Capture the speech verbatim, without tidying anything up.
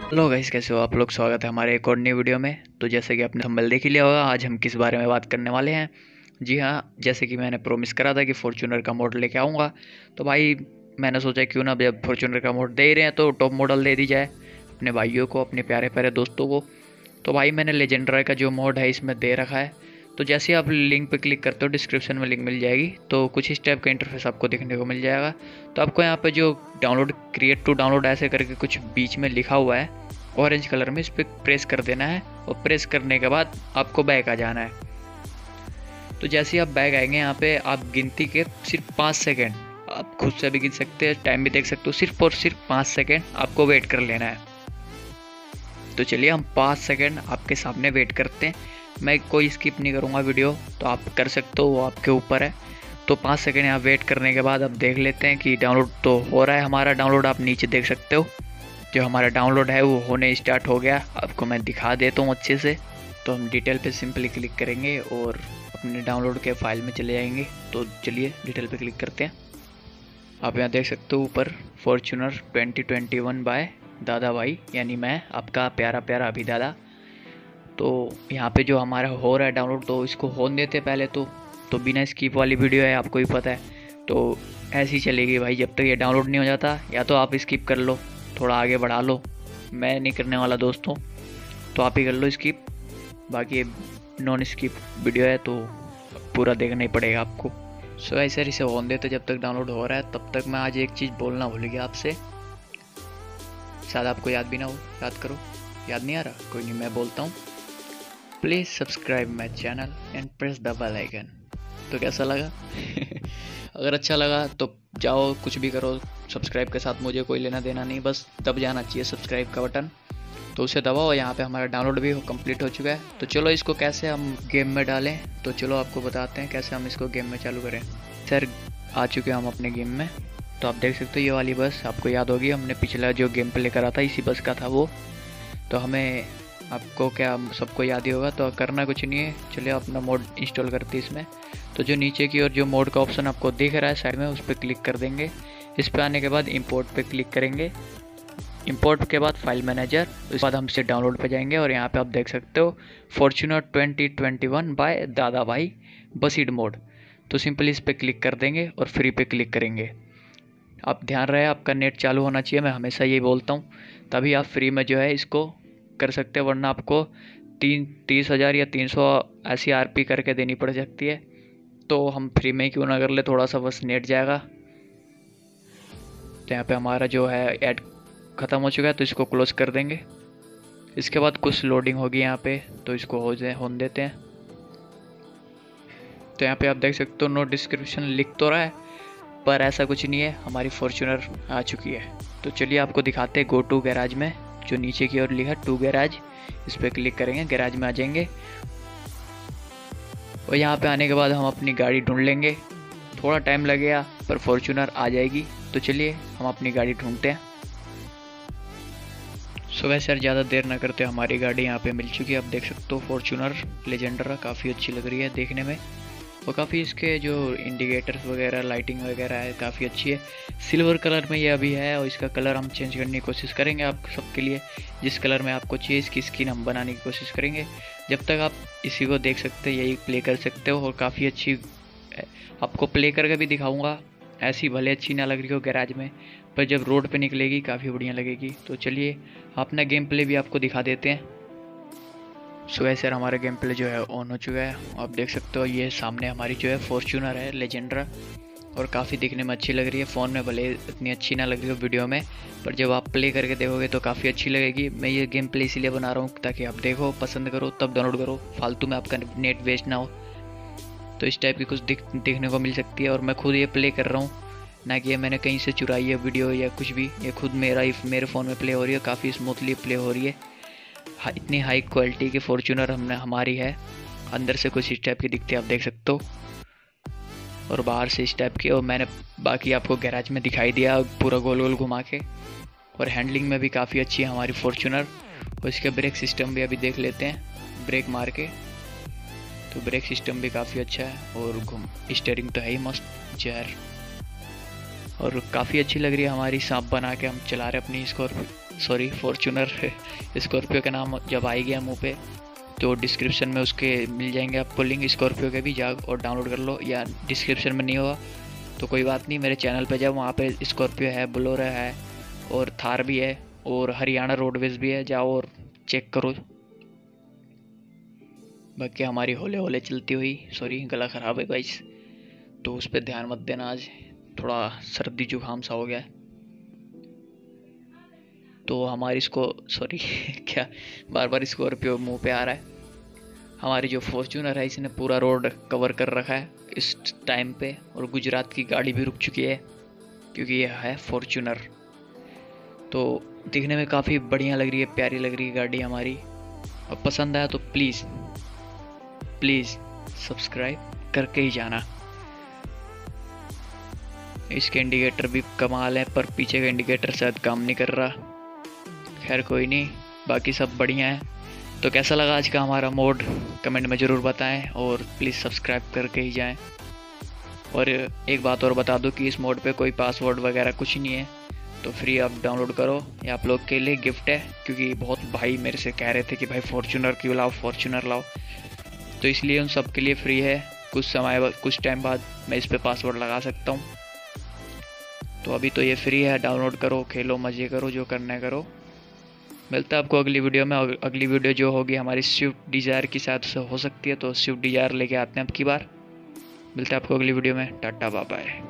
Hello guys, कैसे हो आप लोग। स्वागत है हमारे एक और नई वीडियो में। तो जैसे कि आपने थंबनेल देख ही लिया होगा, आज हम किस बारे में बात करने वाले हैं। जी हाँ, जैसे कि मैंने प्रॉमिस करा था कि फॉर्च्यूनर का मॉडल लेके आऊँगा। तो भाई मैंने सोचा क्यों ना, जब फॉर्च्यूनर का मॉडल दे ही रहे हैं तो टॉप मॉडल दे दी जाए अपने भाइयों को, अपने प्यारे प्यारे दोस्तों को। तो भाई मैंने लेजेंडर का जो मोड है इसमें दे रखा है। तो जैसे ही आप लिंक पे क्लिक करते हो, डिस्क्रिप्शन में लिंक मिल जाएगी, तो कुछ इस टाइप का इंटरफेस आपको देखने को मिल जाएगा। तो आपको यहाँ पे जो डाउनलोड, क्रिएट टू डाउनलोड ऐसे करके कुछ बीच में लिखा हुआ है ऑरेंज कलर में, इस पर प्रेस कर देना है। और प्रेस करने के बाद आपको बैक आ जाना है। तो जैसे ही आप बैक आएंगे, यहाँ पे आप गिनती के सिर्फ पाँच सेकेंड, आप खुद से भी गिन सकते हैं, टाइम भी देख सकते हो, सिर्फ और सिर्फ पाँच सेकेंड आपको वेट कर लेना है। तो चलिए हम पाँच सेकेंड आपके सामने वेट करते हैं। मैं कोई स्किप नहीं करूँगा वीडियो, तो आप कर सकते हो, वो आपके ऊपर है। तो पाँच सेकेंड यहाँ वेट करने के बाद अब देख लेते हैं कि डाउनलोड तो हो रहा है हमारा। डाउनलोड आप नीचे देख सकते हो, जो हमारा डाउनलोड है वो होने स्टार्ट हो गया। आपको मैं दिखा देता हूँ अच्छे से। तो हम डिटेल पे सिंपली क्लिक करेंगे और अपने डाउनलोड के फाइल में चले जाएंगे। तो चलिए डिटेल पे क्लिक करते हैं। आप यहाँ देख सकते हो ऊपर Fortuner twenty twenty one by Dada Bhai, यानी मैं आपका प्यारा प्यारा अभी दादा। तो यहाँ पे जो हमारा हो रहा है डाउनलोड, तो इसको होने देते पहले तो तो बिना स्किप वाली वीडियो है, आपको ही पता है। तो ऐसी चलेगी भाई जब तक ये डाउनलोड नहीं हो जाता। या तो आप स्किप कर लो, थोड़ा आगे बढ़ा लो, मैं नहीं करने वाला दोस्तों, तो आप ही कर लो स्किप। बाकी नॉन स्किप वीडियो है तो पूरा देखना ही पड़ेगा आपको। सो ऐसे इसे होने देते जब तक डाउनलोड हो रहा है। तब तक मैं आज एक चीज़ बोलना भूल गया आपसे, शायद आपको याद भी ना हो। याद करो, याद नहीं आ रहा, कोई नहीं, मैं बोलता हूँ। Please subscribe my channel and press the bell icon. तो कैसा लगा? अगर अच्छा लगा तो जाओ, कुछ भी करो, सब्सक्राइब के साथ मुझे कोई लेना देना नहीं, बस दब जाना चाहिए सब्सक्राइब का बटन। तो उसे दबाओ। यहाँ पे हमारा डाउनलोड भी कंप्लीट हो चुका है। तो चलो इसको कैसे हम गेम में डालें, तो चलो आपको बताते हैं कैसे हम इसको गेम में चालू करें। सर आ चुके हैं हम अपने गेम में। तो आप देख सकते हो ये वाली बस आपको याद होगी, हमने पिछला जो गेम प्ले करा था इसी बस का था वो। तो हमें, आपको क्या सबको याद ही होगा, तो करना कुछ नहीं है। चलिए अपना मोड इंस्टॉल करते हैं इसमें। तो जो नीचे की ओर जो मोड का ऑप्शन आपको दिख रहा है साइड में, उस पर क्लिक कर देंगे। इस पर आने के बाद इंपोर्ट पे क्लिक करेंगे। इंपोर्ट के बाद फाइल मैनेजर, उसके बाद हम इसे डाउनलोड पे जाएंगे और यहाँ पे आप देख सकते हो Fortuner twenty twenty one by Dada Bhai बसीड mode. तो सिंपली इस पर क्लिक कर देंगे और फ्री पे क्लिक करेंगे। आप ध्यान रहे आपका नेट चालू होना चाहिए, मैं हमेशा यही बोलता हूँ, तभी आप फ्री में जो है इसको कर सकते हैं। वरना आपको तीन तीस हज़ार या तीन सौ ऐसी आर पी करके देनी पड़ सकती है। तो हम फ्री में क्यों ना कर ले, थोड़ा सा बस नेट जाएगा। तो यहाँ पे हमारा जो है ऐड ख़त्म हो चुका है, तो इसको क्लोज कर देंगे। इसके बाद कुछ लोडिंग होगी यहाँ पे, तो इसको हो जाए होने देते हैं। तो यहाँ पे आप देख सकते हो नो डिस्क्रिप्शन लिख तो रहा है, पर ऐसा कुछ नहीं है, हमारी फॉर्च्यूनर आ चुकी है। तो चलिए आपको दिखाते हैं गो टू गैराज में, जो नीचे की ओर लिखा टू गैराज, इस पर क्लिक करेंगे, गैराज में आ जाएंगे। और यहाँ पे आने के बाद हम अपनी गाड़ी ढूंढ लेंगे। थोड़ा टाइम लगेगा पर फॉर्च्यूनर आ जाएगी। तो चलिए हम अपनी गाड़ी ढूंढते हैं। सो वैसे यार ज़्यादा देर ना करते, हमारी गाड़ी यहाँ पे मिल चुकी है। आप देख सकते हो फॉर्च्यूनर लेजेंडर, काफ़ी अच्छी लग रही है देखने में। और काफ़ी इसके जो इंडिकेटर्स वगैरह, लाइटिंग वगैरह है, काफ़ी अच्छी है। सिल्वर कलर में ये अभी है और इसका कलर हम चेंज करने की कोशिश करेंगे आप सबके लिए। जिस कलर में आपको चाहिए इसकी स्किन हम बनाने की कोशिश करेंगे। जब तक आप इसी को देख सकते हैं, यही प्ले कर सकते हो। और काफ़ी अच्छी, आपको प्ले करके भी दिखाऊंगा। ऐसी भले अच्छी ना लग रही हो गैराज में, पर जब रोड पे निकलेगी काफ़ी बढ़िया लगेगी। तो चलिए अपना गेम प्ले भी आपको दिखा देते हैं। सो वैसे यार हमारा गेम प्ले जो है ऑन हो चुका है। आप देख सकते हो ये सामने हमारी जो है फॉर्च्यूनर है लेजेंडर, और काफ़ी दिखने में अच्छी लग रही है। फ़ोन में भले इतनी अच्छी ना लग रही हो वीडियो में, पर जब आप प्ले करके देखोगे तो काफ़ी अच्छी लगेगी। मैं ये गेम प्ले इसीलिए बना रहा हूँ ताकि आप देखो, पसंद करो, तब डाउनलोड करो, फालतू में आपका नेट वेस्ट ना हो। तो इस टाइप की कुछ दिख देखने को मिल सकती है। और मैं खुद ये प्ले कर रहा हूँ, ना कि ये मैंने कहीं से चुराई है वीडियो या कुछ भी। ये खुद मेरा ही मेरे फ़ोन में प्ले हो रही है, काफ़ी स्मूथली प्ले हो रही है। इतनी हाई क्वालिटी की फॉर्च्यूनर हमने हमारी है। अंदर से कुछ इस टाइप की दिखती है, आप देख सकते हो, और बाहर से इस टाइप की। और मैंने बाकी आपको गैराज में दिखाई दिया पूरा गोल गोल घुमा के। और हैंडलिंग में भी काफ़ी अच्छी है हमारी फॉर्च्यूनर। और इसका ब्रेक सिस्टम भी अभी देख लेते हैं, ब्रेक मार के। तो ब्रेक सिस्टम भी काफ़ी अच्छा है। और घूम स्टीयरिंग तो है ही मस्त जहर। और काफ़ी अच्छी लग रही है हमारी सांप बना के हम चला रहे अपनी स्कॉर्पियो, सॉरी फॉर्च्यूनर स्कॉर्पियो का नाम जब आएगी मुँह पे तो डिस्क्रिप्शन में उसके मिल जाएंगे आपको लिंक स्कॉर्पियो के भी, जा और डाउनलोड कर लो, या डिस्क्रिप्शन में नहीं होगा तो कोई बात नहीं, मेरे चैनल पे जाओ, वहाँ पे स्कॉर्पियो है, बोलेरो है और थार भी है और हरियाणा रोडवेज भी है, जाओ और चेक करो। बाकी हमारी होले होले चलती हुई, सॉरी गला ख़राब है गाइस, तो उस पर ध्यान मत देना, आज थोड़ा सर्दी जुकाम सा हो गया है। तो हमारी इसको सॉरी क्या बार बार स्कॉर्पियो मुंह पे आ रहा है। हमारी जो फॉर्च्यूनर है इसने पूरा रोड कवर कर रखा है इस टाइम पे, और गुजरात की गाड़ी भी रुक चुकी है क्योंकि यह है फॉर्च्यूनर। तो दिखने में काफ़ी बढ़िया लग रही है, प्यारी लग रही है गाड़ी हमारी। और पसंद आया तो प्लीज़ प्लीज़ सब्सक्राइब करके ही जाना। इसके इंडिकेटर भी कमाल है पर पीछे का इंडिकेटर शायद काम नहीं कर रहा, खैर कोई नहीं, बाकी सब बढ़िया है। तो कैसा लगा आज का हमारा मोड कमेंट में ज़रूर बताएं और प्लीज़ सब्सक्राइब करके ही जाएं। और एक बात और बता दूं कि इस मोड पे कोई पासवर्ड वगैरह कुछ नहीं है, तो फ्री आप डाउनलोड करो, ये आप लोग के लिए गिफ्ट है, क्योंकि बहुत भाई मेरे से कह रहे थे कि भाई फॉर्च्यूनर क्यों लाओ फॉर्च्यूनर लाओ, तो इसलिए उन सब के लिए फ्री है। कुछ समय कुछ टाइम बाद मैं इस पर पासवर्ड लगा सकता हूँ, तो अभी तो ये फ्री है, डाउनलोड करो, खेलो, मज़े करो, जो करना है करो। मिलता है आपको अगली वीडियो में। अगली वीडियो जो होगी हमारी स्विफ्ट डिज़ायर की साथ से हो सकती है, तो स्विफ्ट डिज़ायर लेके आते हैं अब की बार। मिलता है आपको अगली वीडियो में, टाटा बाय बाय।